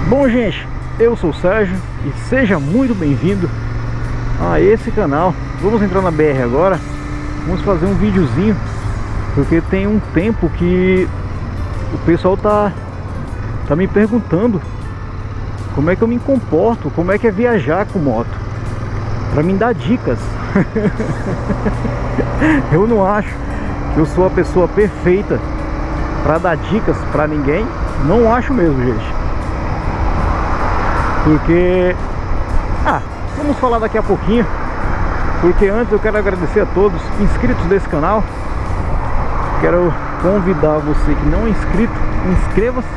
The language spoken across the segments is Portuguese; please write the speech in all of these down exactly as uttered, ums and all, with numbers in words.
Bom, gente, eu sou o Sérgio e seja muito bem-vindo a esse canal. Vamos entrar na B R agora. Vamos fazer um videozinho, porque tem um tempo que o pessoal tá, tá me perguntando como é que eu me comporto, como é que é viajar com moto, pra me dar dicas. Eu não acho que eu sou a pessoa perfeita para dar dicas pra ninguém. Não acho mesmo, gente. Porque... Ah, vamos falar daqui a pouquinho. Porque antes eu quero agradecer a todos inscritos desse canal. Quero convidar você que não é inscrito, inscreva-se.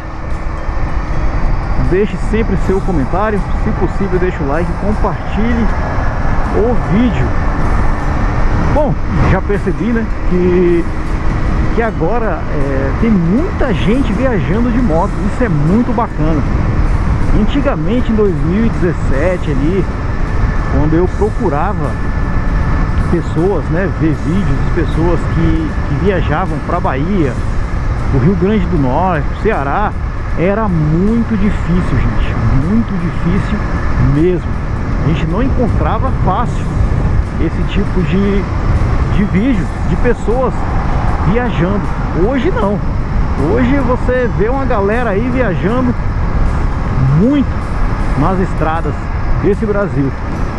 Deixe sempre seu comentário. Se possível, deixe o like, compartilhe o vídeo. Bom, já percebi, né, que, que agora é, tem muita gente viajando de moto. Isso é muito bacana. Antigamente, em dois mil e dezessete ali, quando eu procurava pessoas, né, ver vídeos de pessoas que, que viajavam para Bahia, o Rio Grande do Norte, o Ceará, era muito difícil, gente, muito difícil mesmo. A gente não encontrava fácil esse tipo de, de vídeo de pessoas viajando. Hoje não. Hoje você vê uma galera aí viajando muito nas estradas desse Brasil.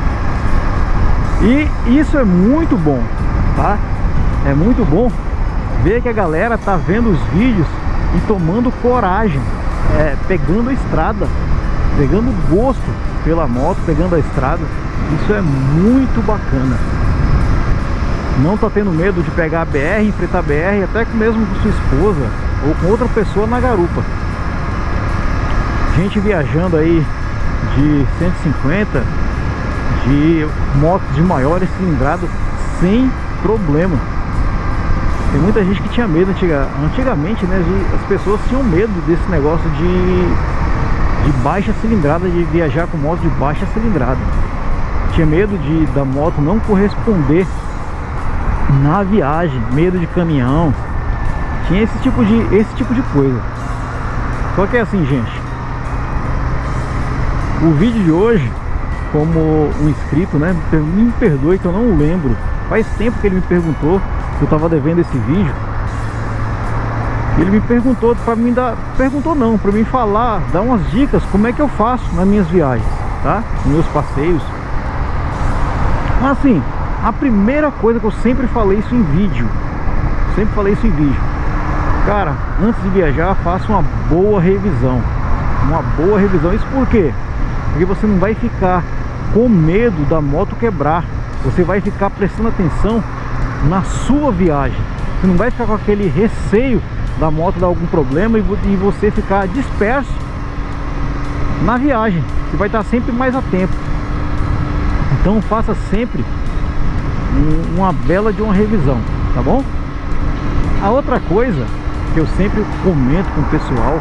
E isso é muito bom, tá? É muito bom ver que a galera tá vendo os vídeos e tomando coragem, é, pegando a estrada, pegando gosto pela moto, pegando a estrada. Isso é muito bacana. Não tá tendo medo de pegar a B R, enfrentar a B R, até que mesmo com sua esposa ou com outra pessoa na garupa. Gente viajando aí de cento e cinquenta, de motos de maiores cilindradas sem problema. Tem muita gente que tinha medo antiga, antigamente, né? De, as pessoas tinham medo desse negócio de, de baixa cilindrada, de viajar com moto de baixa cilindrada. Tinha medo de da moto não corresponder na viagem, medo de caminhão. Tinha esse tipo de, esse tipo de coisa. Só que é assim, gente. O vídeo de hoje, como um inscrito, né, me perdoe que eu não lembro, faz tempo que ele me perguntou, eu tava devendo esse vídeo. Ele me perguntou para mim dar, perguntou não, para mim falar, dar umas dicas como é que eu faço nas minhas viagens, tá? Nos meus passeios. Mas assim, a primeira coisa que eu sempre falei isso em vídeo, sempre falei isso em vídeo, cara, antes de viajar, faça uma boa revisão, uma boa revisão. Isso por quê? Porque você não vai ficar com medo da moto quebrar. Você vai ficar prestando atenção na sua viagem. Você não vai ficar com aquele receio da moto dar algum problema e você ficar disperso na viagem. Você vai estar sempre mais a tempo. Então faça sempre uma bela de uma revisão, tá bom? A outra coisa que eu sempre comento com o pessoal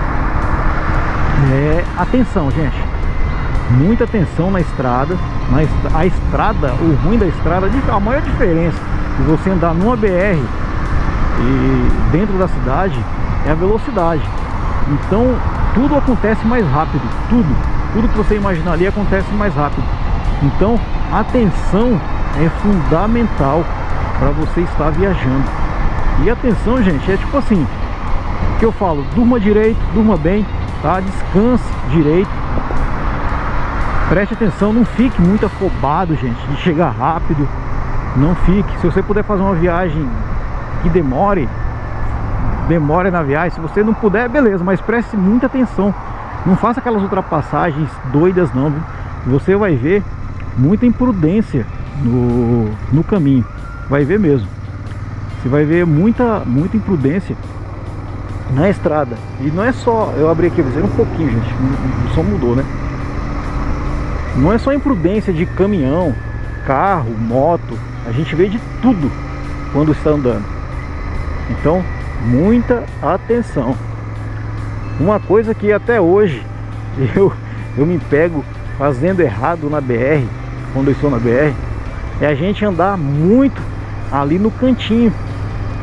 é atenção, gente. Muita atenção na estrada, na est a estrada, o ruim da estrada, a maior diferença de você andar numa B R e dentro da cidade é a velocidade. Então tudo acontece mais rápido, tudo, tudo que você imaginar ali acontece mais rápido. Então atenção é fundamental para você estar viajando. E atenção, gente, é tipo assim, que eu falo, durma direito, durma bem, tá? Descanse direito. Preste atenção, não fique muito afobado, gente, de chegar rápido. Não fique. Se você puder fazer uma viagem que demore, demore na viagem. Se você não puder, beleza, mas preste muita atenção. Não faça aquelas ultrapassagens doidas não, viu? Você vai ver muita imprudência no, no caminho. Vai ver mesmo. Você vai ver muita, muita imprudência na estrada. E não é só... Eu abri aqui, vou dizer um pouquinho, gente. O som mudou, né? Não é só imprudência de caminhão, carro, moto. A gente vê de tudo quando está andando. Então, muita atenção. Uma coisa que até hoje eu, eu me pego fazendo errado na B R, quando eu estou na B R, é a gente andar muito ali no cantinho.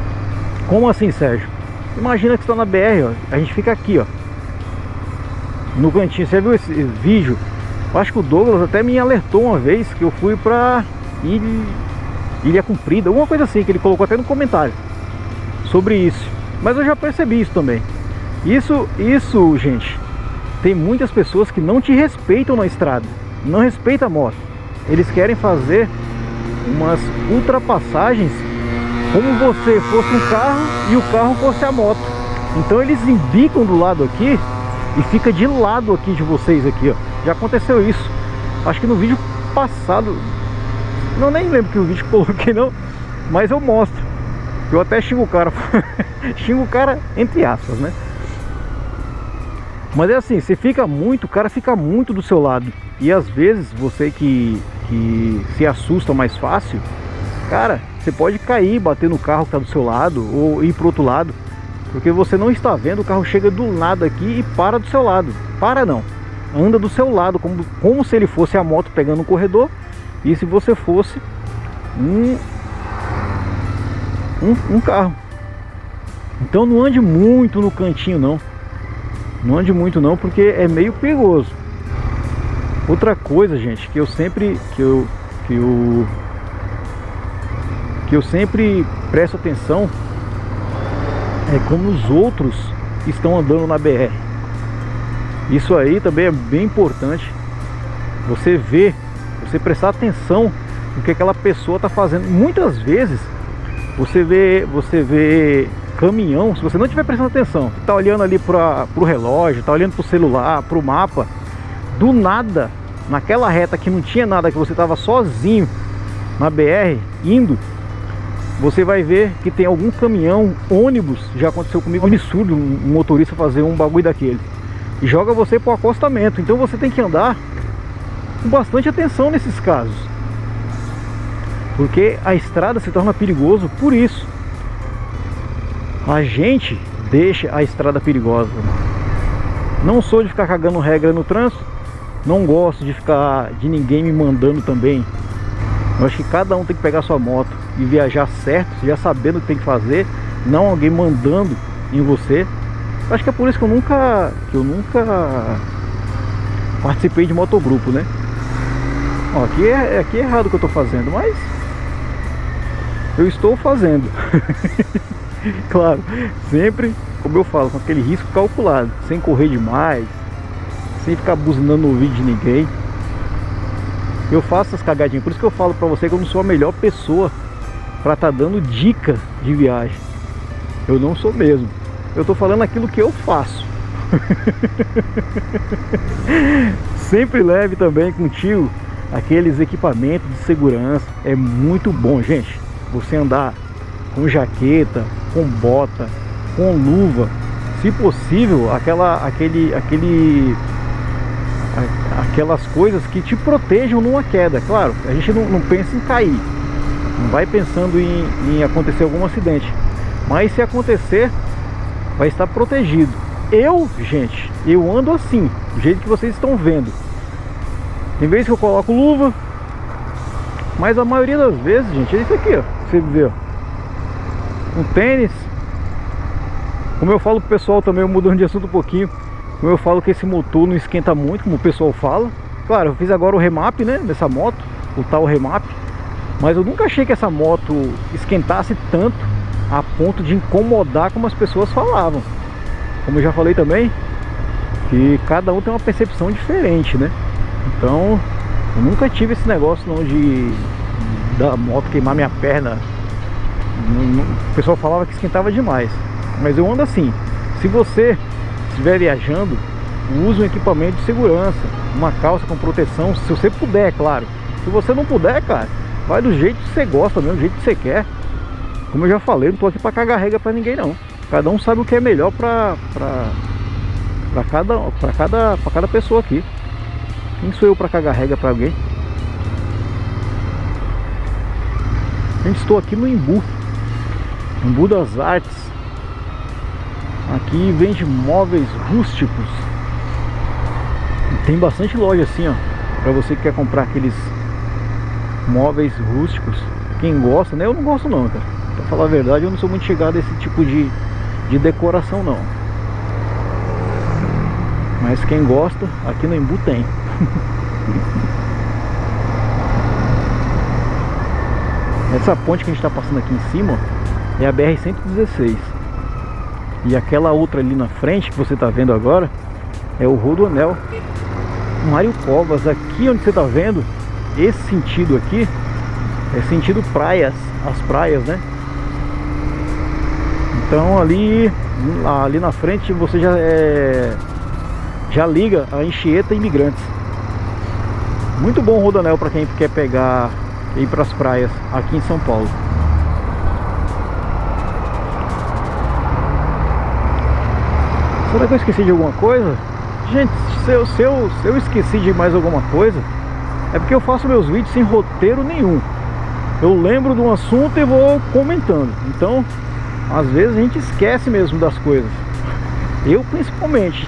Como assim, Sérgio? Imagina que você está na B R, ó, a gente fica aqui, ó, no cantinho. Você viu esse, esse vídeo? Eu acho que o Douglas até me alertou uma vez que eu fui pra Ilha, Ilha Comprida, alguma coisa assim, que ele colocou até no comentário sobre isso. Mas eu já percebi isso também. Isso, isso, gente, tem muitas pessoas que não te respeitam na estrada, não respeitam a moto. Eles querem fazer umas ultrapassagens como você fosse um carro e o carro fosse a moto. Então eles embicam do lado aqui e fica de lado aqui de vocês aqui, ó. Já aconteceu isso. Acho que no vídeo passado, não nem lembro que o vídeo que coloquei não, mas eu mostro. Eu até xingo o cara. Xingo o cara entre aspas, né? Mas é assim, você fica muito, o cara fica muito do seu lado. E às vezes você que, que se assusta mais fácil, cara, você pode cair, bater no carro que tá do seu lado ou ir pro outro lado, porque você não está vendo, o carro chega do nada aqui e para do seu lado. Para não, anda do seu lado, como, como se ele fosse a moto pegando um corredor e se você fosse um, um, um carro. Então não ande muito no cantinho não. Não ande muito não, porque é meio perigoso. Outra coisa, gente, que eu sempre que eu que eu que eu sempre presto atenção é como os outros estão andando na B R. Isso aí também é bem importante. Você ver, você prestar atenção no que aquela pessoa está fazendo. Muitas vezes você vê, você vê caminhão, se você não estiver prestando atenção, tá olhando ali para o relógio, tá olhando para o celular, para o mapa, do nada, naquela reta que não tinha nada, que você estava sozinho na B R indo, você vai ver que tem algum caminhão, ônibus, já aconteceu comigo, um absurdo um motorista fazer um bagulho daquele, e joga você para o acostamento. Então você tem que andar com bastante atenção nesses casos, porque a estrada se torna perigoso por isso. A gente deixa a estrada perigosa. Não sou de ficar cagando regra no trânsito, não gosto de ficar de ninguém me mandando também. Eu acho que cada um tem que pegar sua moto e viajar certo, já sabendo o que tem que fazer, não alguém mandando em você. Eu acho que é por isso que eu nunca que eu nunca participei de motogrupo, né? Ó, aqui é, aqui é errado o que eu estou fazendo, mas eu estou fazendo. Claro, sempre, como eu falo, com aquele risco calculado, sem correr demais, sem ficar buzinando no ouvido de ninguém. Eu faço essas cagadinhas, por isso que eu falo pra você que eu não sou a melhor pessoa pra estar tá dando dica de viagem. Eu não sou mesmo. Eu tô falando aquilo que eu faço. Sempre leve também contigo aqueles equipamentos de segurança. É muito bom, gente, você andar com jaqueta, com bota, com luva, se possível, aquela, aquele, aquele, aquelas coisas que te protejam numa queda. Claro, a gente não, não pensa em cair, não vai pensando em, em acontecer algum acidente, mas se acontecer, vai estar protegido. Eu, gente, eu ando assim, do jeito que vocês estão vendo. Tem vezes que eu coloco luva, mas a maioria das vezes, gente, é isso aqui, ó, você vê, ó. Um tênis. Como eu falo pro pessoal também, mudando de assunto um pouquinho, como eu falo que esse motor não esquenta muito, como o pessoal fala. Claro, eu fiz agora o remap, né, dessa moto, o tal remap, mas eu nunca achei que essa moto esquentasse tanto a ponto de incomodar como as pessoas falavam. Como eu já falei também, que cada um tem uma percepção diferente, né? Então, eu nunca tive esse negócio não de da moto queimar minha perna. O pessoal falava que esquentava demais, mas eu ando assim. Se você estiver viajando, use um equipamento de segurança, uma calça com proteção, se você puder, é claro. Se você não puder, cara, vai do jeito que você gosta mesmo, do jeito que você quer. Como eu já falei, não tô aqui pra cagar regra pra ninguém não. Cada um sabe o que é melhor pra, pra, pra, cada, pra, cada, pra cada pessoa aqui. Quem sou eu pra cagar regra pra alguém? Gente, estou aqui no Embu, Embu das Artes. Aqui vende móveis rústicos. Tem bastante loja assim, ó, pra você que quer comprar aqueles móveis rústicos. Quem gosta, né? Eu não gosto não, cara. Pra falar a verdade, eu não sou muito chegado a esse tipo de, de decoração não. Mas quem gosta, aqui no Embu tem. Essa ponte que a gente está passando aqui em cima, ó, é a B R cento e dezesseis. E aquela outra ali na frente, que você está vendo agora, é o Rodoanel Mário Covas. Aqui onde você está vendo, esse sentido aqui, é sentido praias, as praias, né? Então ali, ali na frente você já, é, já liga a Anchieta Imigrantes. Muito bom o Rodoanel para quem quer pegar e ir para as praias aqui em São Paulo. Será que eu esqueci de alguma coisa? Gente, se eu, se, eu, se eu esqueci de mais alguma coisa, é porque eu faço meus vídeos sem roteiro nenhum. Eu lembro de um assunto e vou comentando. Então, às vezes a gente esquece mesmo das coisas. Eu principalmente.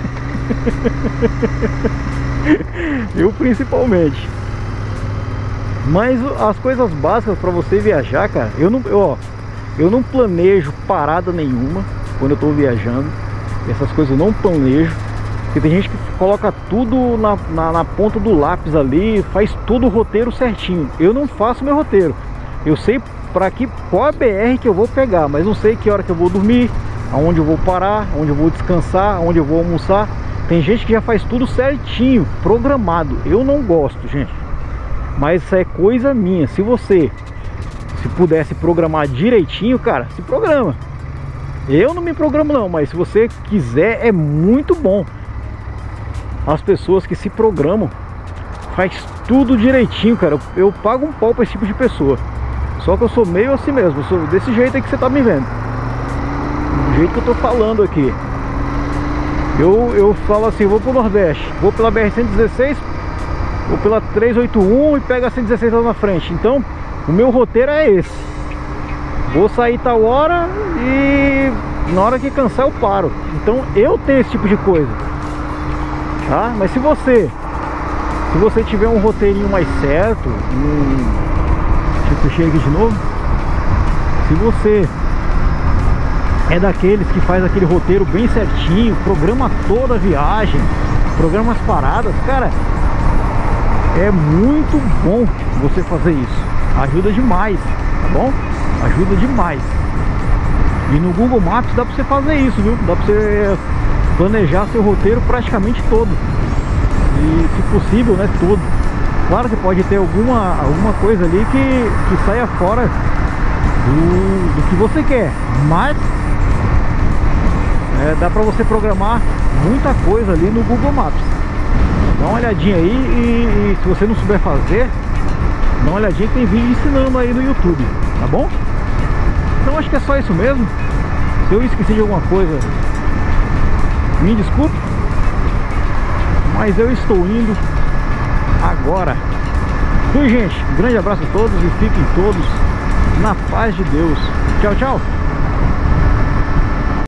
Eu principalmente. Mas as coisas básicas para você viajar, cara, eu não, eu, ó, eu não planejo parada nenhuma quando eu tô viajando. Essas coisas eu não planejo. Porque tem gente que coloca tudo na, na, na ponta do lápis ali, faz tudo o roteiro certinho. Eu não faço meu roteiro. Eu sei para que qual a B R que eu vou pegar, mas não sei que hora que eu vou dormir, aonde eu vou parar, onde eu vou descansar, onde eu vou almoçar. Tem gente que já faz tudo certinho, programado. Eu não gosto, gente. Mas isso é coisa minha. Se você se pudesse programar direitinho, cara, se programa. Eu não me programo não, mas se você quiser, é muito bom. As pessoas que se programam, faz tudo direitinho, cara. Eu, eu pago um pau pra esse tipo de pessoa. Só que eu sou meio assim mesmo. Eu sou desse jeito aí que você tá me vendo. Do jeito que eu tô falando aqui. Eu, eu falo assim, vou pro Nordeste, vou pela B R cento e dezesseis, vou pela trezentos e oitenta e um e pego a cento e dezesseis lá na frente. Então, o meu roteiro é esse. Vou sair tal hora e na hora que cansar eu paro. Então eu tenho esse tipo de coisa, tá? Mas se você Se você tiver um roteirinho mais certo, um... deixa eu puxar aqui de novo. Se você é daqueles que faz aquele roteiro bem certinho, programa toda a viagem, programa as paradas, cara, é muito bom você fazer isso. Ajuda demais, tá bom? Ajuda demais. E no Google Maps dá pra você fazer isso, viu? Dá pra você planejar seu roteiro praticamente todo. E se possível, né, todo. Claro que pode ter alguma, alguma coisa ali que, que saia fora do, do que você quer. Mas é, dá pra você programar muita coisa ali no Google Maps. Dá uma olhadinha aí e, e se você não souber fazer, dá uma olhadinha que tem vídeo ensinando aí no YouTube, tá bom? Então acho que é só isso mesmo. Se eu esqueci de alguma coisa, me desculpe, mas eu estou indo agora. Fui, gente, um grande abraço a todos e fiquem todos na paz de Deus. Tchau, tchau.